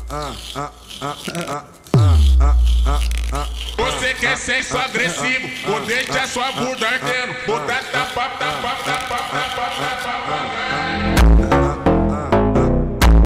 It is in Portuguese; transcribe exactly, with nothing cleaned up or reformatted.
Você quer sexo agressivo, vou deixar sua bunda ardendo. Botar tapa, tapa, tapa.